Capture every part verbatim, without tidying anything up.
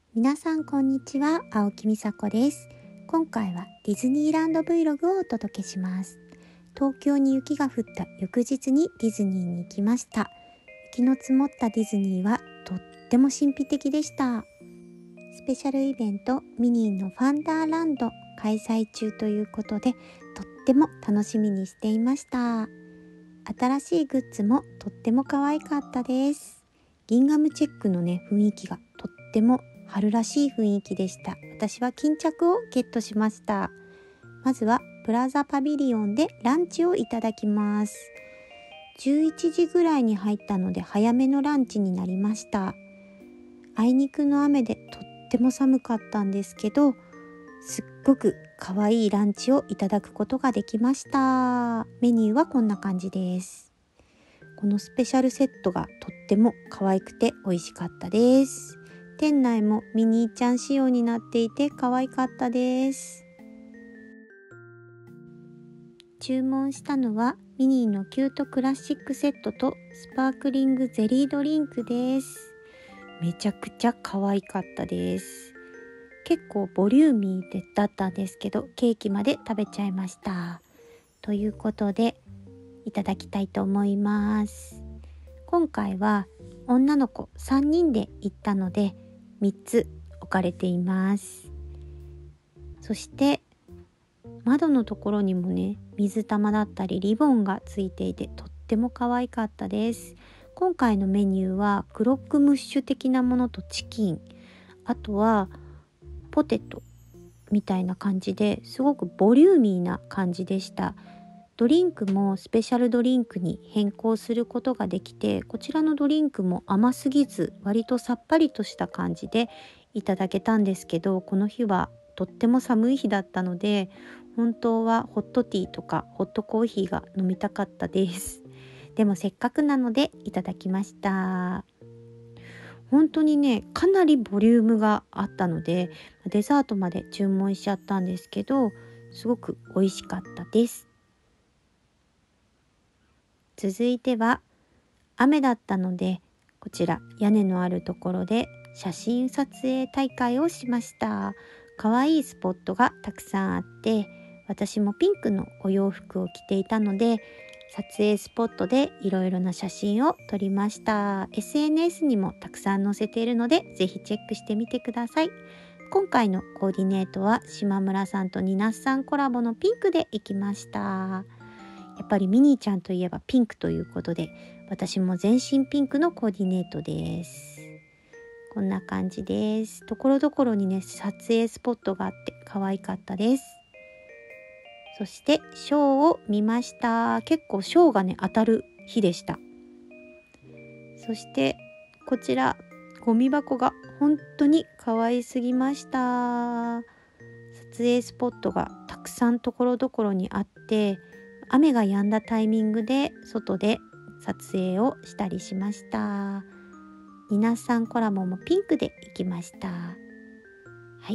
皆さんこんにちは、青木美佐子です。今回はディズニーランド Vlog をお届けします。東京に雪が降った翌日にディズニーに行きました。雪の積もったディズニーはとっても神秘的でした。スペシャルイベントミニーのファンダーランド開催中ということで、とっても楽しみにしていました。新しいグッズもとっても可愛かったです。ギンガムチェックのね雰囲気がとっても春らしい雰囲気でした。私は巾着をゲットしました。まずはプラザパビリオンでランチをいただきます。じゅういちじぐらいに入ったので早めのランチになりました。あいにくの雨でとっても寒かったんですけど、すっごく可愛いランチをいただくことができました。メニューはこんな感じです。このスペシャルセットがとっても可愛くて美味しかったです。店内もミニーちゃん仕様になっていて可愛かったです。注文したのはミニーのキュートクラシックセットとスパークリングゼリードリンクです。めちゃくちゃ可愛かったです。結構ボリューミーでだったんですけど、ケーキまで食べちゃいました。ということでいただきたいと思います。今回は女の子さんにんで行ったのでみっつ置かれています。そして窓のところにもね、水玉だったりリボンがついていてとっても可愛かったです。今回のメニューはクロックムッシュ的なものとチキン、あとはポテトみたいな感じですごくボリューミーな感じでした。ドリンクもスペシャルドリンクに変更することができて、こちらのドリンクも甘すぎず割とさっぱりとした感じでいただけたんですけど、この日はとっても寒い日だったので本当はホットティーとかホットコーヒーが飲みたかったです。でもせっかくなのでいただきました。本当にね、かなりボリュームがあったのでデザートまで注文しちゃったんですけど、すごく美味しかったです。続いては雨だったので、こちら屋根のあるところで写真撮影大会をしました。可愛いスポットがたくさんあって、私もピンクのお洋服を着ていたので撮影スポットでいろいろな写真を撮りました。 エスエヌエス にもたくさん載せているのでぜひチェックしてみてください。今回のコーディネートは島村さんとニナスさんコラボのピンクで行きました。やっぱりミニーちゃんといえばピンクということで、私も全身ピンクのコーディネートです。こんな感じです。ところどころにね、撮影スポットがあって可愛かったです。そしてショーを見ました。結構ショーがね当たる日でした。そしてこちらゴミ箱が本当に可愛すぎました。撮影スポットがたくさんところどころにあって、雨が止んだタイミングで外で撮影をしたりしました。ニナさんコラボもピンクで行きました。はい、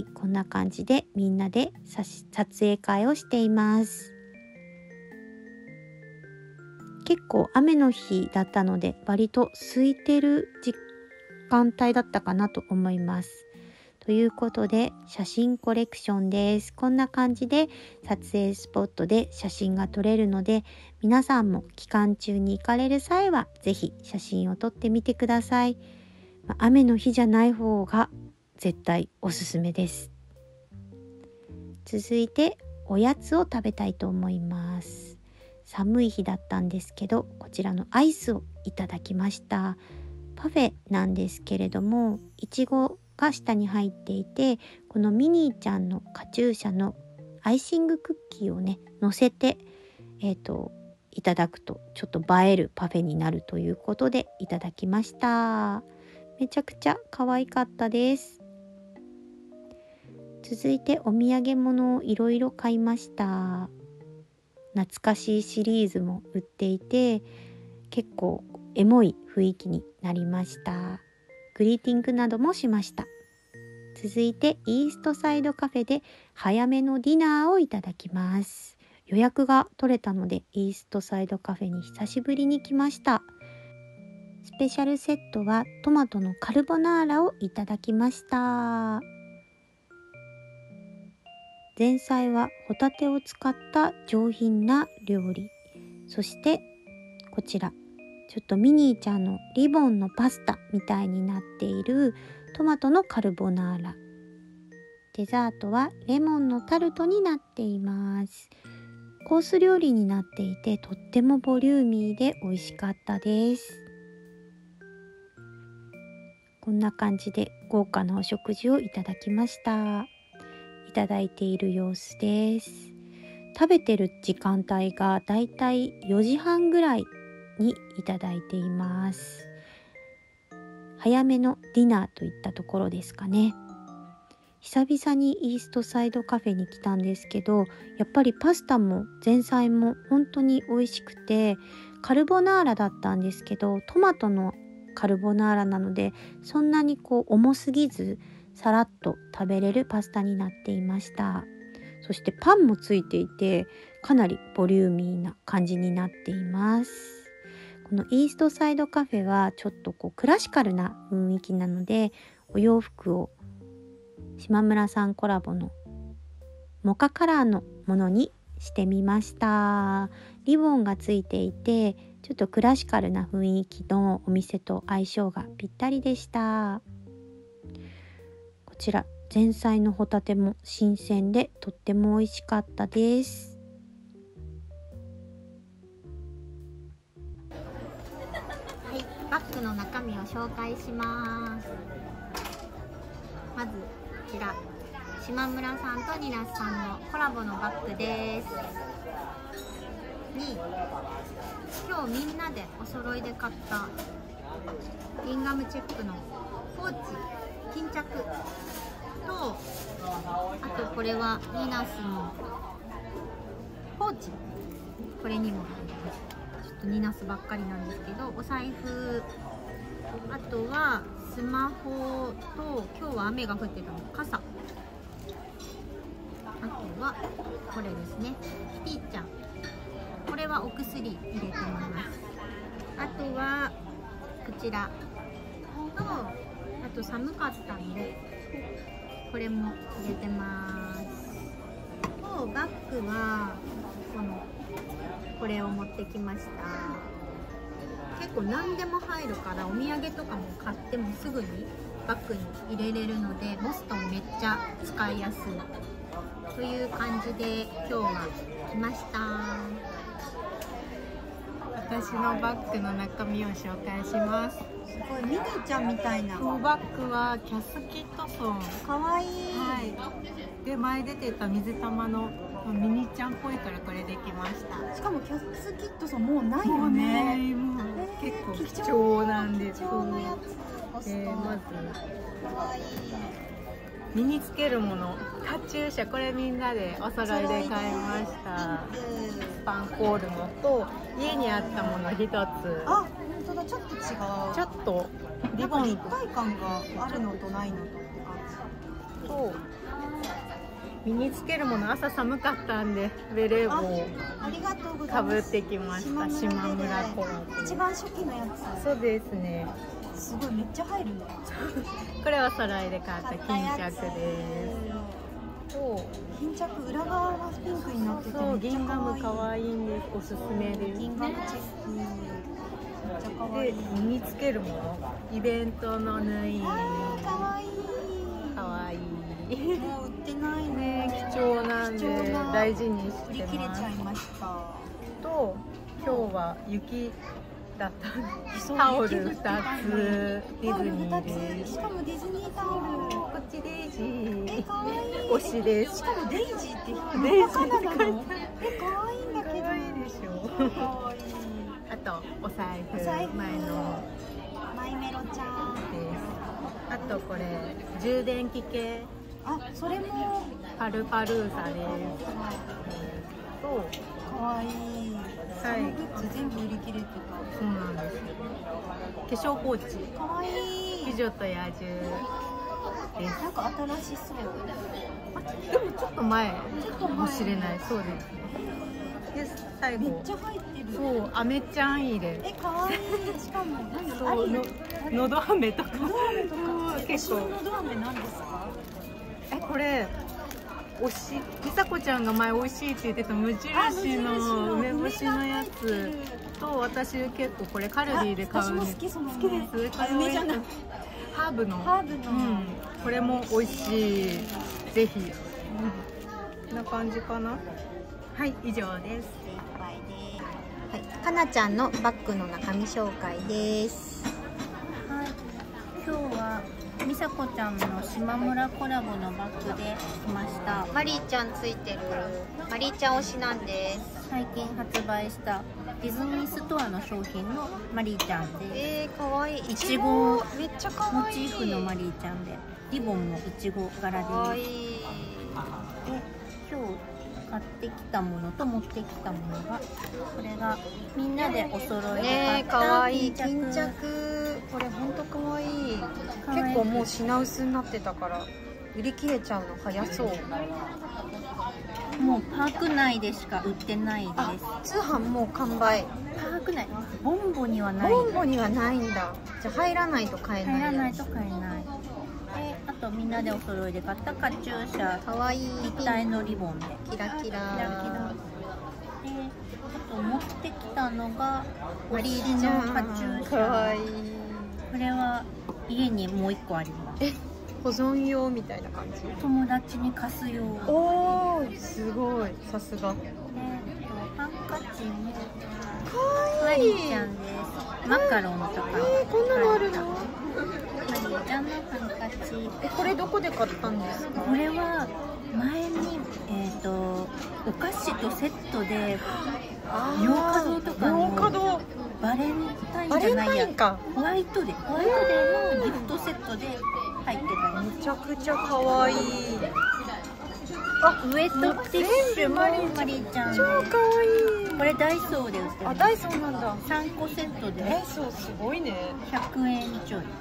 こんな感じでみんなで撮影会をしています。結構雨の日だったので割と空いてる時間帯だったかなと思います。ということで写真コレクションです。こんな感じで撮影スポットで写真が撮れるので、皆さんも期間中に行かれる際はぜひ写真を撮ってみてください。雨の日じゃない方が絶対おすすめです。続いておやつを食べたいと思います。寒い日だったんですけど、こちらのアイスをいただきました。パフェなんですけれども、いちごが下に入っていて、このミニーちゃんのカチューシャのアイシングクッキーをね乗せて、えーと、いただくとちょっと映えるパフェになるということでいただきました。めちゃくちゃ可愛かったです。続いてお土産物をいろいろ買いました。懐かしいシリーズも売っていて、結構エモい雰囲気になりました。グリーティングなどもしました。続いてイーストサイドカフェで早めのディナーをいただきます。予約が取れたのでイーストサイドカフェに久しぶりに来ました。 スペシャルセットはトマトのカルボナーラをいただきました。前菜はホタテを使った上品な料理。そしてこちらちょっとミニーちゃんのリボンのパスタみたいになっているトマトのカルボナーラ。デザートはレモンのタルトになっています。コース料理になっていてとってもボリューミーで美味しかったです。こんな感じで豪華なお食事をいただきました。いただいている様子です。食べてる時間帯がだいたいよじはんぐらいにいただいています。早めのディナーといったところですかね。久々にイーストサイドカフェに来たんですけど、やっぱりパスタも前菜も本当に美味しくて、カルボナーラだったんですけど、トマトのカルボナーラなのでそんなにこう重すぎずさらっと食べれるパスタになっていました。そしてパンもついていてかなりボリューミーな感じになっています。このイーストサイドカフェはちょっとこうクラシカルな雰囲気なので、お洋服を島村さんコラボのモカカラーのものにしてみました。リボンがついていてちょっとクラシカルな雰囲気のお店と相性がぴったりでした。こちら前菜のホタテも新鮮でとっても美味しかったです。はい、バッグの中身を紹介します。まずこちら島村さんとニナスさんのコラボのバッグです。に今日みんなでお揃いで買ったギンガムチェックのポーチ巾着と、あとこれはニナスのポーチ、これにもちょっとニナスばっかりなんですけど、お財布、あとはスマホと、今日は雨が降ってたの傘、あとはこれですね、キティちゃん、これはお薬入れてます。あとはこちらと、あと寒かったんでこれも入れてます。とバッグはこのこれを持ってきました。結構何でも入るから、お土産とかも買ってもすぐにバッグに入れれるので、ボストンめっちゃ使いやすいという感じで今日は来ました。 私のバッグの中身を紹介します。 すごいミニーちゃんみたいな。 このバッグはキャスキットソン、 かわいい。 はい。で前出てた水玉のミニちゃんっぽいからこれできました。 しかもキャスキットソンもうないよもうね。 ね、もう結構貴重なんです。 貴重なやつ。 えー、まずかわいい。 身につけるもの、カチューシャ、これみんなでお揃いで買いました。スパンコールのと、家にあったもの一つ。 あ、本当だ、ちょっと違う。 ちょっとリボン立体感があるのとないのとって感じ。 と身につけるもの、朝寒かったんでベレー帽をありがとうございかます。 ぶってきました。島村コラボ。 一番初期のやつ。 そうですね。 すごいめっちゃ入るね。 これはお揃いで買った巾着です。と巾着裏側はピンクになってて、 そう、ギンガム可愛いんです。おすすめです。 ギンガムチェック。めっちゃ可愛い。 で身につけるもの、イベントの縫い。 あー、可愛い。 可愛い。 もう売ってないね、 ね。 貴重なんで大事にして売り切れます。 ちゃいました。 と今日は雪だったタオルふたつ、ディズニーです。 しかもディズニータオル。 こっちデイジー。 え、かわいい。 推しです。 しかもデイジーってデイジーカナダの。え、かわいいんだけど。 可愛いでしょ。 かわいい。 あとお財布、 お財布前のマイメロちゃん。 です。あとこれ充電器系、 あ、それもパルパルーザです。とかわいい。そはいのグッズ全部売り切れてた。 そうなんですよ。化粧ポーチ、 かわいい。 美女と野獣です。 なんか新しそう。 あ、でもちょっと前かもしれない。そうですね。 で最後めっちゃ入ってる。 そうアメちゃん入れ、 え、可愛い。しかも何だそうののど飴とかのど飴とかそう結構のど飴なんですか？ えこれおしみさこちゃんが前美味しいって言ってた無印の梅干しのやつと、私結構これカルディで買う私も好き、その好きです。 あ梅じゃないハーブのハーブの、 うん、これも美味しい。ぜひ、うん、こんな感じかな。はい、以上です。 はい、かなちゃんのバッグの中身紹介です。 はい、今日はみさこちゃんの島村コラボのバッグで来ました。 マリーちゃんついてるマリーちゃん推しなんです。 最近発売したディズニーストアの商品のマリーちゃんで、 えー、かわいい。 いちごめっちゃかモわいい。 チーフのマリーちゃんで、リボンもいちご柄です。 かわいい。 で、今日買ってきたものと持ってきたものが、これがみんなでお揃いで買っねえ、かわたいい巾巾着。 着。これほんとかわいい。 かわいい結構もう品薄になってたから売り切れちゃうの早そう。 もうパーク内でしか売ってないです。 あ、通販もう完売。 パーク内、ボンボにはない。 ボンボにはないんだ。じゃあ入らないと買えない。 入らないと買えない。で、あとみんなでお揃いで買ったカチューシャ、 かわいい。 立体のリボンでキラキラ。 キラキラ。で、あと持ってきたのがマリ推しーちゃんのカチューシかわャ。 いい。 これは家にもう一個あります。 え、保存用みたいな感じ。 友達に貸す用。 おー、すごい。さすが。 で、ハンカチもかわマいい。 リーちゃんです。マカロンとか。 えー、こんなのあるの？ マリーちゃんのハンカチ。 え、これどこで買ったんですか？ これは前に、えー、とお菓子とセットで洋華堂とかの洋華堂バレンタインバレンじゃないやタインか。 ホワイトデーホワイトデーのギフトセットで入ってたやめちゃくちゃかわいい。あ、 つ。ウエットティッシュもマリーちゃん超かわいい。 これダイソーで売ってる。 あ、ダイソーなんだ。 さんこセットでダイソーすごいね。 ひゃくえんちょいで、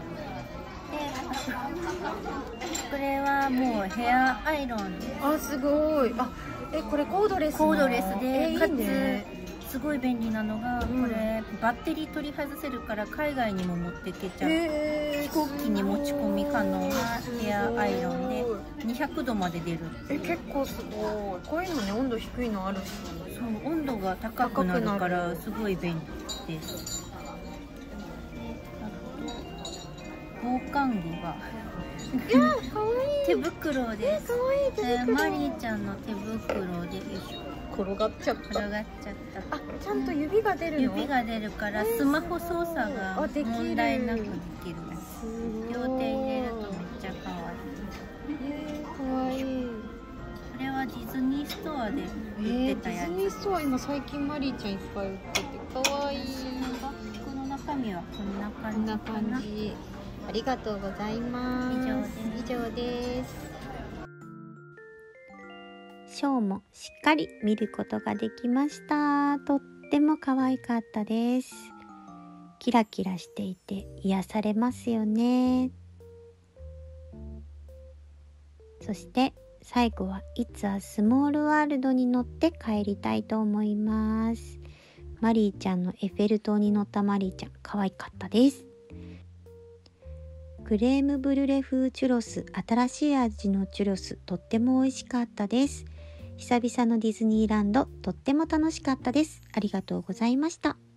これはもうヘアアイロンです。 あ、すごい。あ、え、これコードレスの。 コードレスで、かえいいね。 つすごい便利なのが、 うんこれバッテリー取り外せるから海外にも持ってけちゃう、 えー、 飛行機に持ち込み可能なヘアアイロンでにひゃくどまで出るっていえ、 う。 結構すごい。こういうのね、温度低いのあるし。 そう、温度が高くなるからすごい便利です。で、あと防寒具がいや、かわいい。 手袋です。 かわいい手えー袋。 マリーちゃんの手袋で、よいしょ、 転がっちゃった。 転がっちゃった。 あ、ちゃんと指が出るの？ 指が出るからスマホ操作があできる問題なくできる。 すごい。 両手入れるとめっちゃ可愛い。 えー、かわいい。 これはディズニーストアで売ってたやつ。 えー、ディズニーストア今最近マリーちゃんいっぱい売っててかわいい。 バッグの中身はこんなこんな感じかな。 感じ。ありがとうございます。 以上です。 以上です。 ショーもしっかり見ることができました。とっても可愛かったです。キラキラしていて癒されますよね。そして最後は It's a Small World に乗って帰りたいと思います。マリーちゃんのエッフェル塔に乗ったマリーちゃん可愛かったです。クレームブリュレ風チュロス、新しい味のチュロス、とっても美味しかったです。久々のディズニーランド、とっても楽しかったです。ありがとうございました。